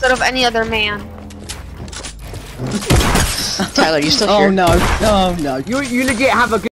instead of any other man. Tyler, you still Oh here? no, oh no. You legit have a good